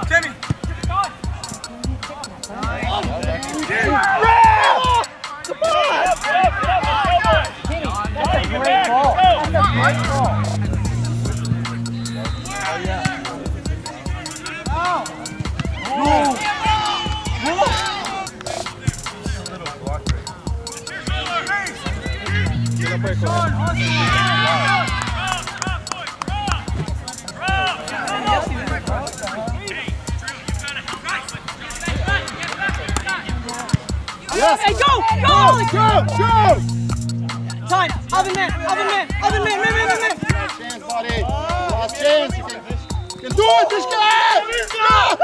Timmy. Come on! That's a great ball. That's a great ball. Yes. Hey, go! Go! Time! Other man! Man! Chance, buddy. Last chance. You can do it, this guy! Go!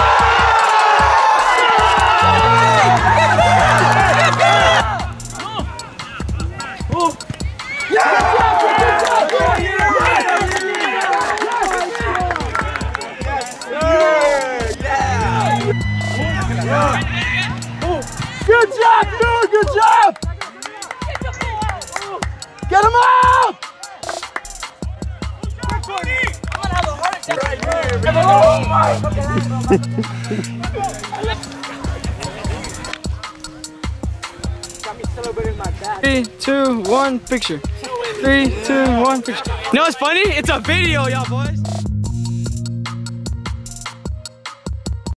Good job, dude! Good job! Get him out! Three, two, one, picture. 3, 2, 1, picture. You know what's funny? It's a video, y'all boys.